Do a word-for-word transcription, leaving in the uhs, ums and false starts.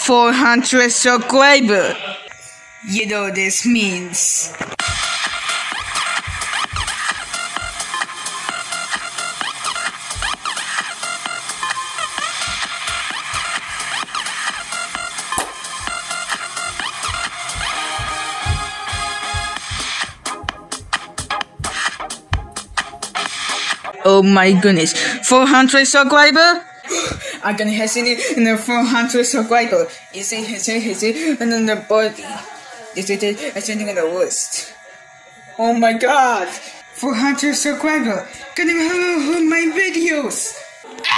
four hundred subscribers. You know what this means. Oh my goodness, four hundred subscribers? I'm gonna hesitate in the four hundred subscribers. Is it, is it, is it, and then the body. Is it, is it in the worst? Oh my god, four hundred subscribers. Gonna have my videos.